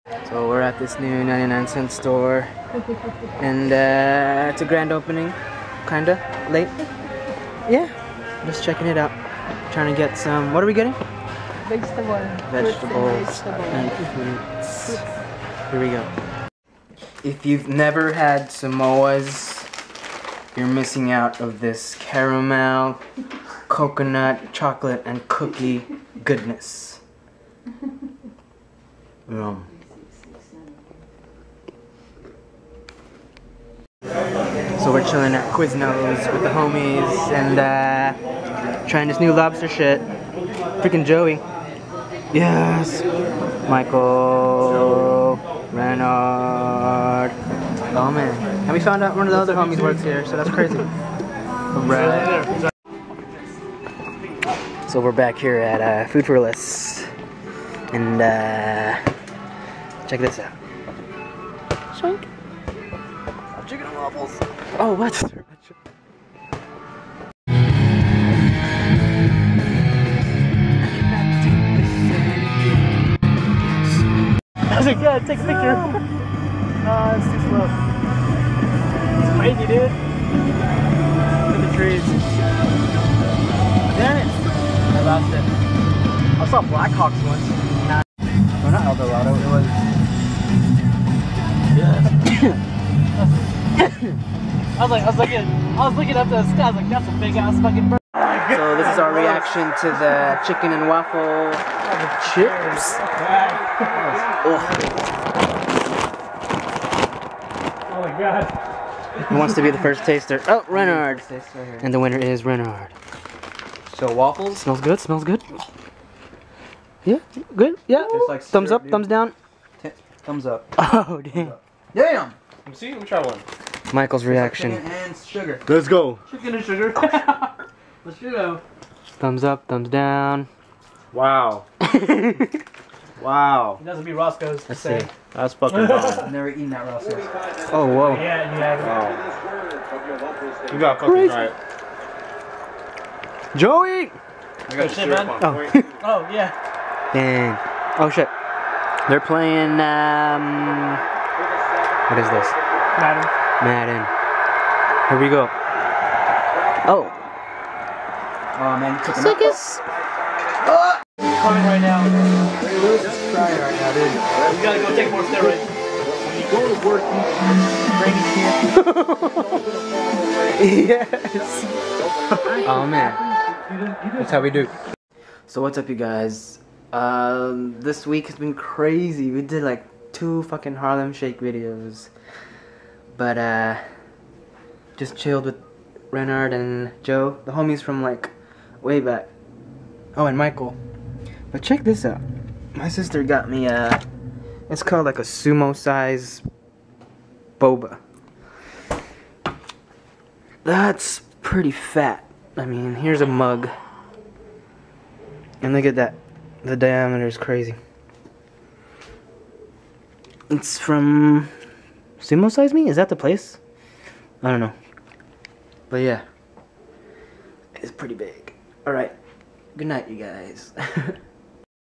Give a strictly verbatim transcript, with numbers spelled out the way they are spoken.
So we're at this new ninety-nine cent store, and uh, it's a grand opening, kinda late. Yeah, just checking it out. Trying to get some. What are we getting? Vegetable. Vegetables and fruits. Here we go. If you've never had Samoa's, you're missing out of this caramel, coconut, chocolate, and cookie goodness. Yum. So we're chilling at Quiznos with the homies and uh, trying this new lobster shit. Freaking Joey. Yes. Michael. Renard. Oh man. And we found out one of the other homies works here, so that's crazy. Right. So we're back here at uh, Food for Less. And uh, check this out. Shink. Chicken and waffles. Oh, what? I was like, yeah, take a picture. Ah, it's too slow. It's crazy, dude. Look at the trees. Damn it. I lost it. I saw Blackhawks once. Nah. Well, not Eldorado, it was... Yeah. I was like, I was looking, I was looking up to the sky. I was like, that's a big ass fucking bird. So this is our reaction to the chicken and waffle chips. Oh. Oh my god. Who wants to be the first taster? Oh, Renard. And the winner is Renard. So waffles? Smells good, smells good. Yeah, good, yeah. Like thumbs syrup, up, dude. thumbs down. T thumbs up. Oh, damn. Damn! Let me see, let me try one. Michael's reaction. Chicken and sugar. Let's go. Chicken and sugar. Let's go. Thumbs up, thumbs down. Wow. Wow. It doesn't be Roscoe's. Let's say. see. That's fucking bomb. I've never eaten that raw sauce. Oh, whoa. Yeah, you have it. Wow. You gotta fucking Crazy. try it. Joey! I got the shit, syrup man. on Oh. point. Oh, yeah. Dang. Oh, shit. They're playing, um... what is this? Madam. Madden. Here we go. Oh. Oh man, you took enough. Sickest. Coming right now. Just try it right now, dude. You gotta go take more steroids. Go to work, Yes. Oh man. That's how we do. So what's up, you guys? Um, this week has been crazy. We did like two fucking Harlem Shake videos, but uh, just chilled with Renard and Joe, the homies from like way back. Oh, and Michael. But check this out. My sister got me uh, it's called like a sumo size boba. That's pretty fat. I mean, here's a mug. And look at that. The diameter is crazy. It's from Sumo Size Me? Is that the place? I don't know. But yeah. It's pretty big. Alright. Good night, you guys.